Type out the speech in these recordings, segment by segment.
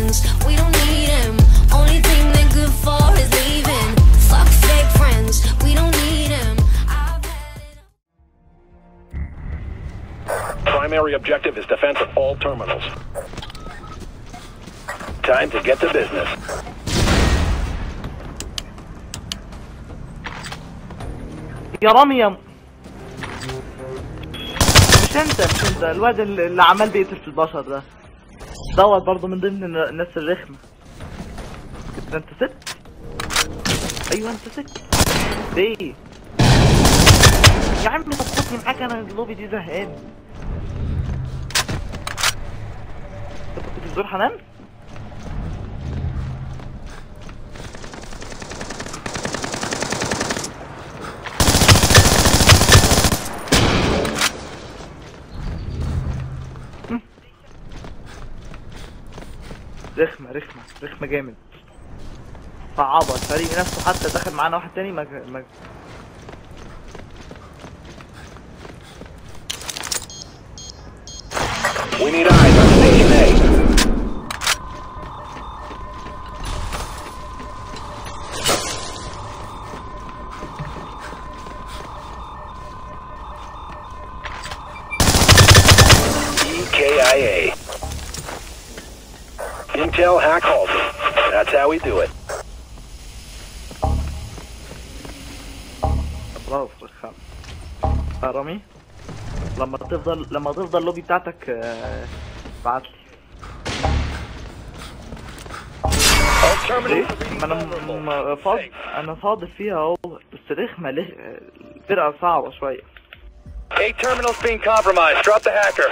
friends, we don't need them. Only thing they're good for is leaving. Fuck fake friends, we don't need them. Primary objective is defense of all terminals. Time to get to business. يا رامي يا مش انت الواد اللي عمال بيقتل في البشر ده دوت برضه من ضمن الناس الرخمه. ده انت ست؟ ايوه انت ست. ليه يا عم؟ طب خدني معاك، انا اللوبي دي زهقان. انت كنت بتزور حنان؟ رخمة جامد، صعبة. الفريق نفسه حتى دخل معانا واحد تاني ما We need eyes on Station A. EKIA. Intel hack halted. That's how we do it. خلاص رخام. رامي لما تفضل اللوبي بتاعتك ابعتلي. انا فاضل فيها اهو، بس رخمة الفرقة صعبة شوية. 8 terminals being compromised. Drop the hacker.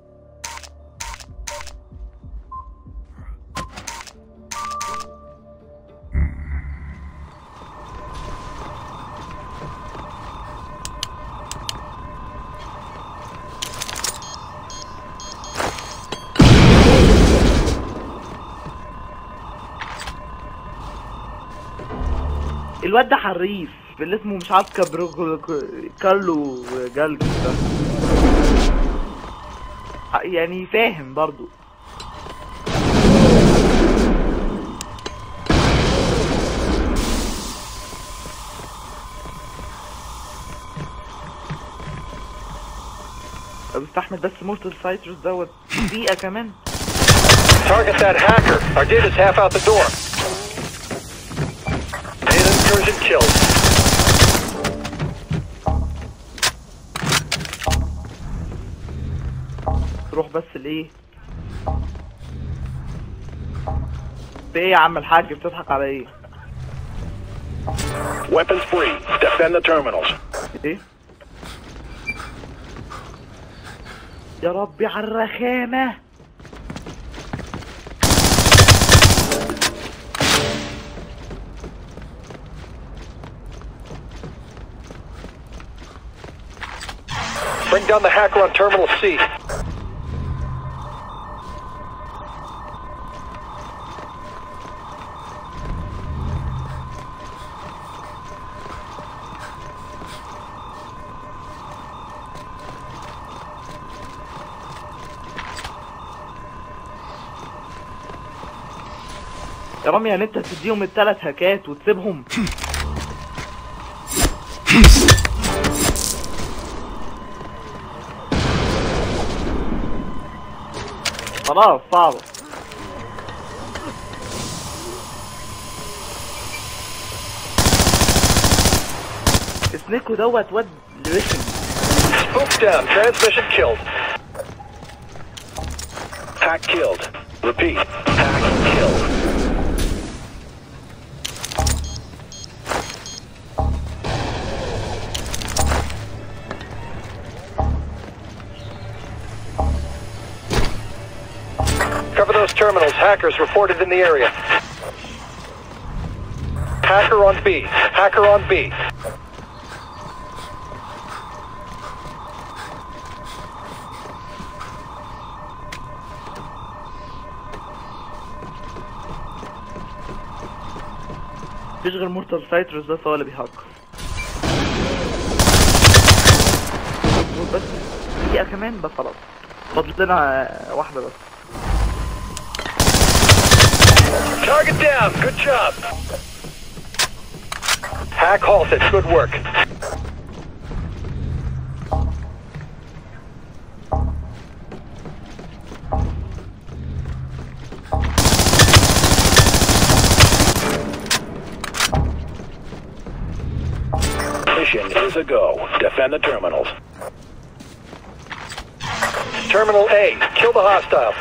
الواد ده حريف اللي اسمه مش عارف كارلو جالجو ده، يعني فاهم برضو. بستحمل بس مورتال سايترس دوت دقيقة كمان. Target that hacker. Our data's half out the door. Data incursion killed. تروح بس ليه؟ ايه يا عم الحاج بتضحك على ايه؟ Weapons free. Defend the terminals. ايه؟ يا ربي على الرخامة. Bring down the hacker on Terminal C. يا رامي يعني انت تديهم ال3 هاكات وتسيبهم؟ خلاص صعبة. سنيكو دوت واد رخم. Spook down. Transmission killed. Hack killed. Repeat. Hack killed. Cover those terminals. Hackers reported in the area. Hacker on B. Hacker on B. مفيش غير مورتال سايترس ده هو اللي بيهكر. بس دقيقة كمان بس خلاص، فاضل لنا واحدة بس. Target down. Good job. Hack halted. Good work. Mission is a go. Defend the terminals. Terminal A. Kill the hostile.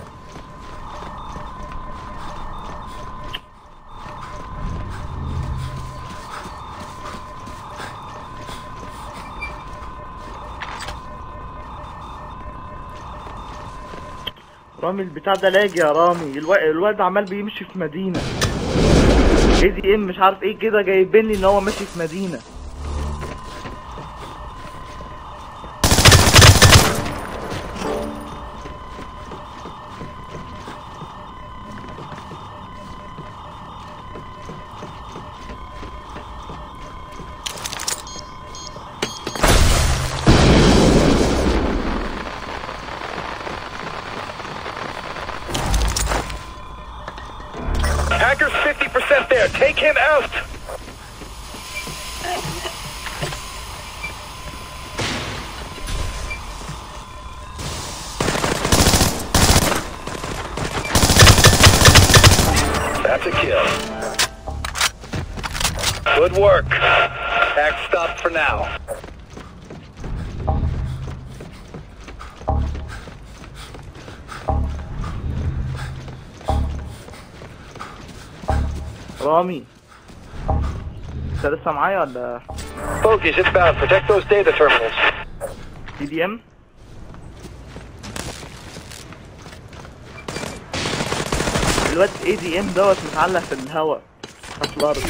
رامي البتاع ده لاجي يا رامي. الواد عمال بيمشي في مدينة ADM مش عارف ايه كده، جايبين لي ان هو ماشي في مدينة. Hacker's 50% there. Take him out. That's a kill. Good work. Hack stopped for now. رامي انت لسه معايا ولا؟ Bogies inbound. Protect those data terminals. ADM الواد ADM دوت متعلق في الهواء تحت الارض.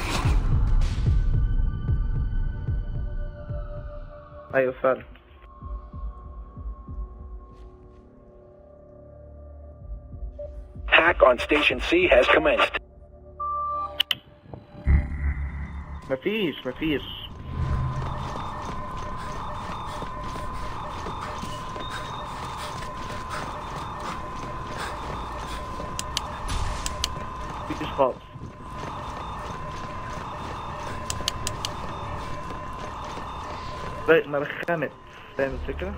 ايوه فعلا. Hack on Station C has commenced. مفيش خالص. ما رخمت، فاهم الفكرة؟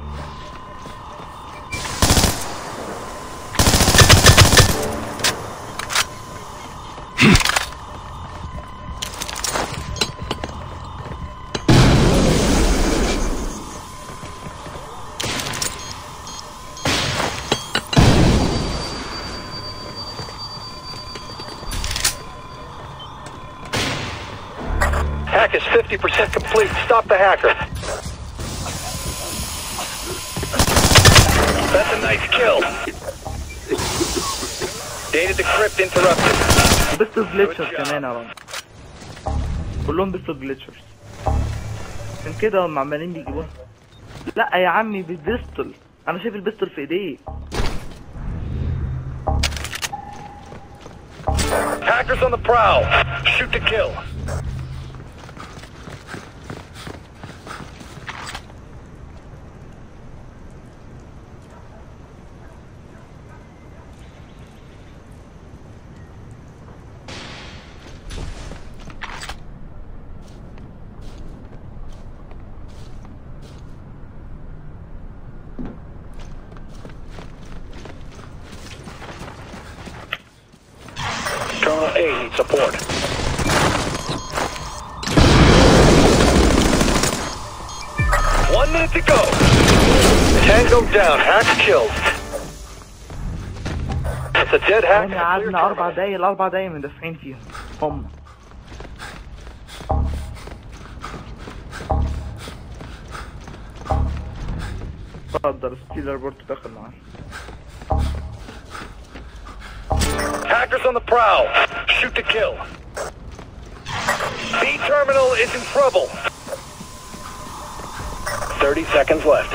Hack is 50% complete. Stop the hacker. That's a nice kill. Data decrypt interrupted. بيستول جليتشرز كمان يا رامي، كلهم بيستول جليتشرز، عشان كده هم عمالين بيجيبوها. لا يا عمي بالبيستول، انا شايف البيستول في ايديه. Hackers on the prowl. Shoot to kill. Terminal A needs support. One minute to go. Tango down. Hack killed. It's a dead hack. احنا قعدنا 4 دقايق، ال4 دقايق مدافعين فيهم هم. اتفضل ستيلر بورت دخل معانا. Hackers on the prowl. Shoot to kill. B terminal is in trouble. 30 seconds left.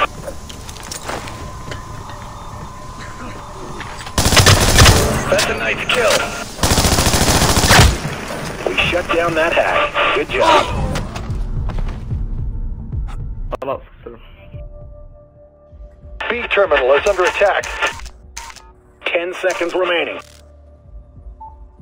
That's a nice kill. We shut down that hack. Good job. خلاص خسرنا. B terminal is under attack. 10 seconds remaining.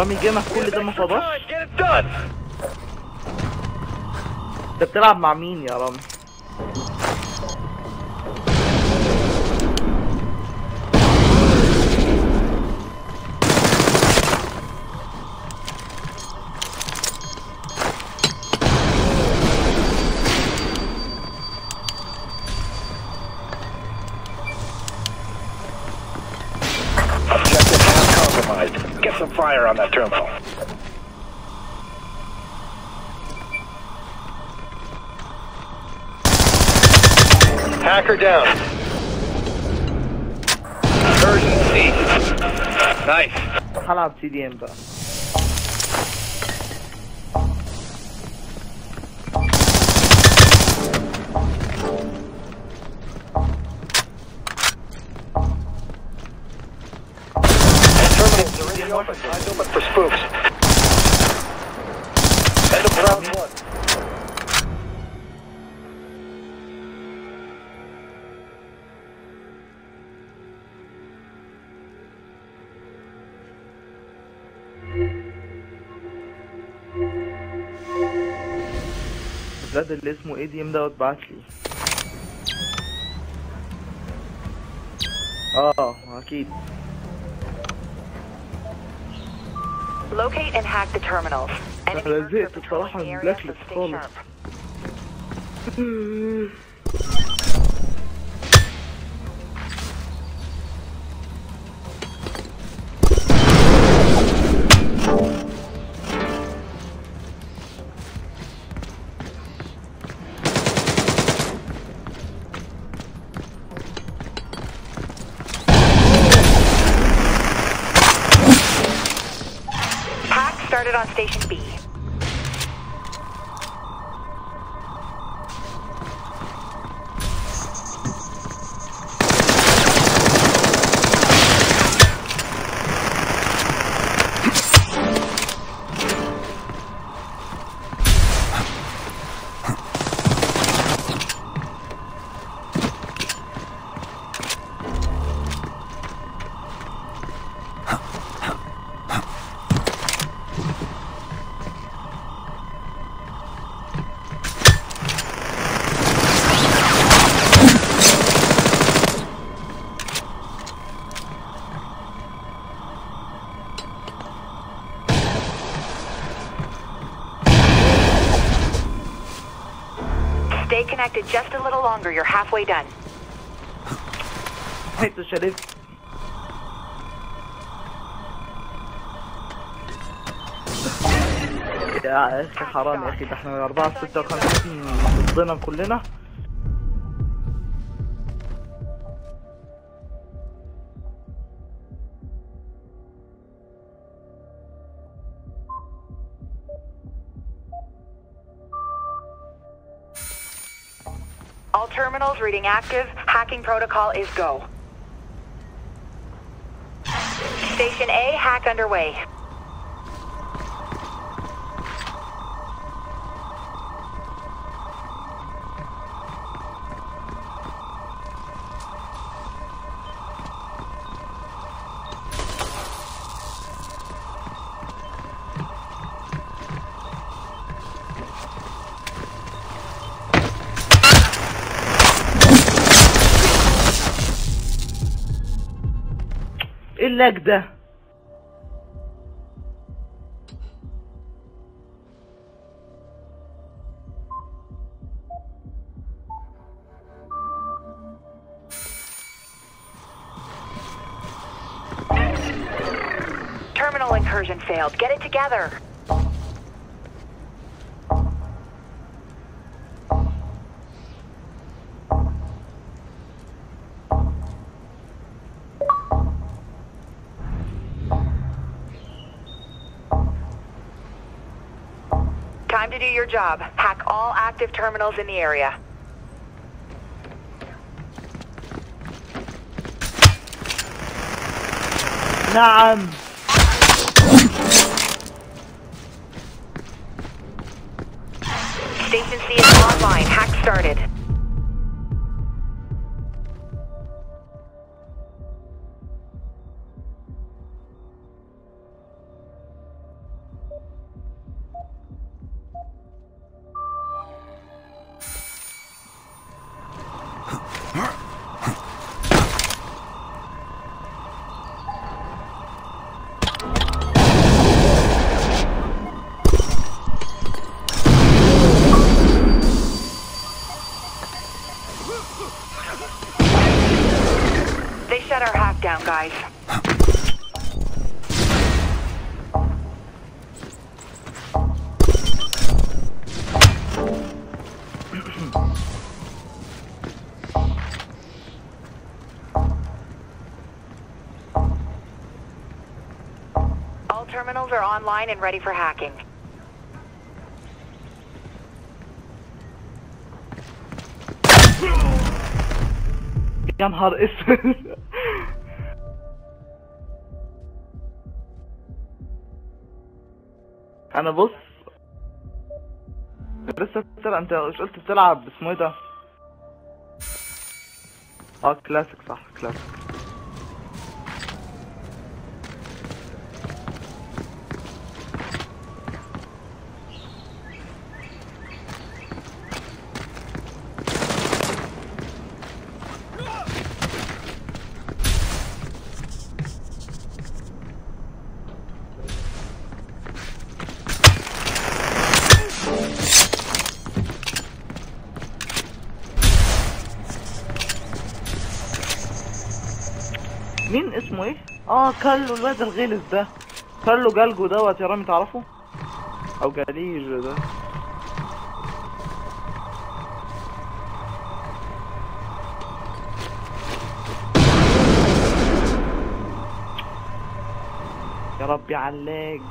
رامي جيمك كل ده ما فضاش. Get it done. انت بتلعب مع مين يا رامي؟ Objective half compromised. Get some fire on that terminal. Hacker down. Urgency. Nice. هلعب سي دي ام بقى. Terminals are already open. Eyes open for spoofs. End of round one. الولاد اللي اسمه اي دي ام دوت بعتلي. اكيد. Locate and hack the terminals. Enemy أنا troops are زهقت patrolling بصراحة the من area, بلاك so ليست stay خالص. sharp. Hack started on Station B. Stay connected just a little longer. You're halfway done. انت شريف. يا اخي حرام يا اخي، ده احنا 456 ضدنا كلنا. All terminals reading active. Hacking protocol is go. Station A, hack underway. ايه اللاج ده؟ Terminal incursion failed. Get it together. Time to do your job. Hack all active terminals in the area. نعم. Station C is online. Hack started. They shut our hack down, guys. All terminals are online and ready for hacking. يا نهار اسود. انا بص لسه بتلعب، انت مش قلت بتلعب اسمه ايه ده؟ كلاسيك، صح كلاسيك. مين اسمه ايه؟ كارلو الواد الغلس ده، كارلو جالجو دوت يا رامي تعرفه؟ او جاليج ده. يا ربي علاج.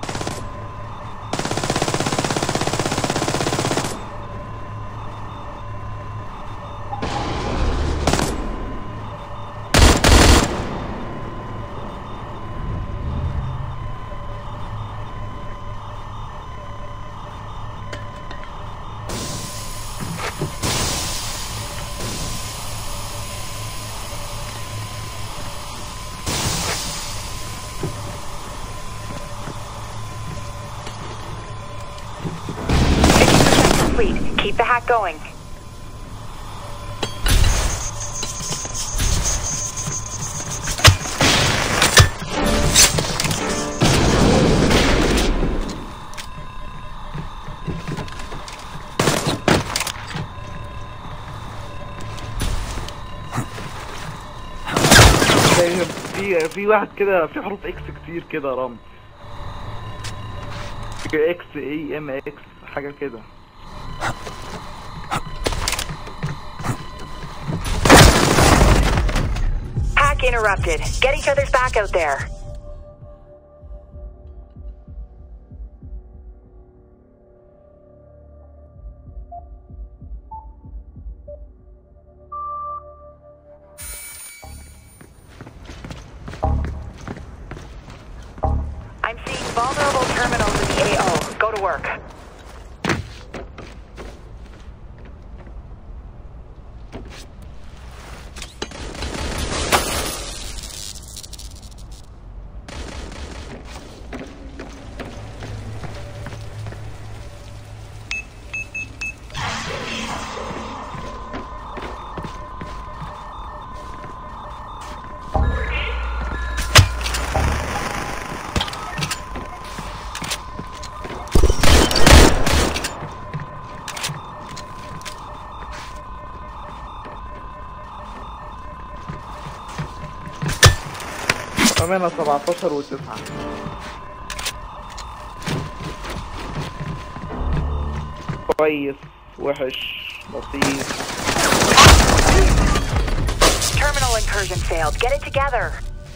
Keep the hack going. في واحد كده في حروف اكس كتير كده يا رامي، اكس اي ام اكس حاجه كده. Hack interrupted. Get each other's back out there. I'm seeing vulnerable terminals in the AO. Go to work. أمانة 17 و9. كويس، وحش، لطيف. Terminal incursion failed. Get it together.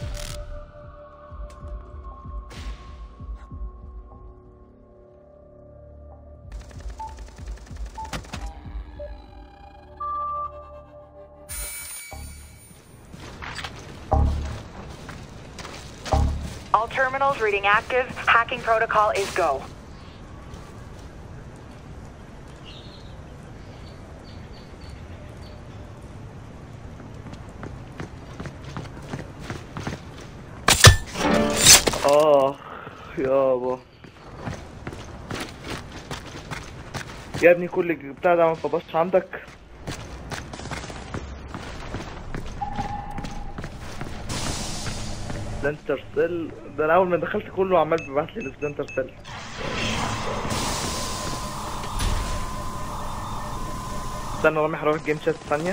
All terminals reading active. Hacking protocol is go. يابا يا ابني كل بتاع ده ما فضلش عندك. سبلنتر سيل ده انا اول ما دخلت كله عمال بيبعت لي السبلنتر سيل. استنى رامي هروح الجيم شات ثانية.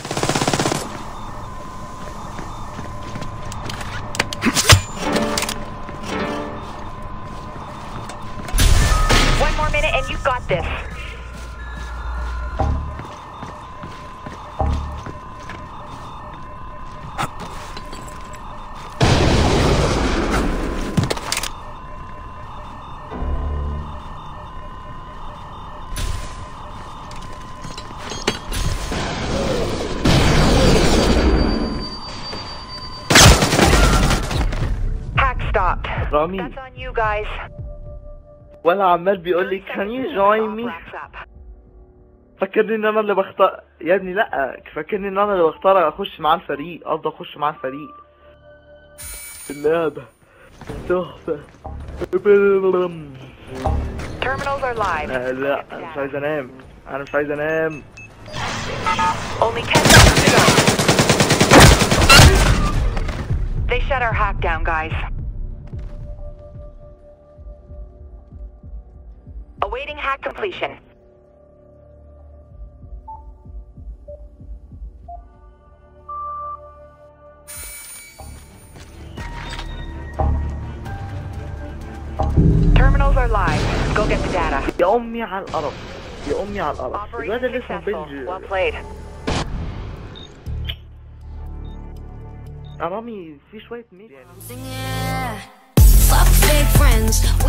One more minute and you've got this. Stopped. رامي That's on you guys. ولا عمال بيقول لي can you join me. فكرني ان انا اللي بختار يا ابني. لا فكرني ان انا اللي بختار اخش معاه الفريق. قصدي اخش معاه الفريق. اللعبة تحفة. Terminals are live. لا انا مش عايز انام. انا مش عايز انام. Only 10 seconds to go. They shut our hack down, guys. Awaiting hack completion. Terminals are live. Go get the data. يا امي على القرف. يا امي على القرف. الواد اللي اسمه Successful. بنج. Well played. رامي في شوية ميل يعني. Fuck fake friends.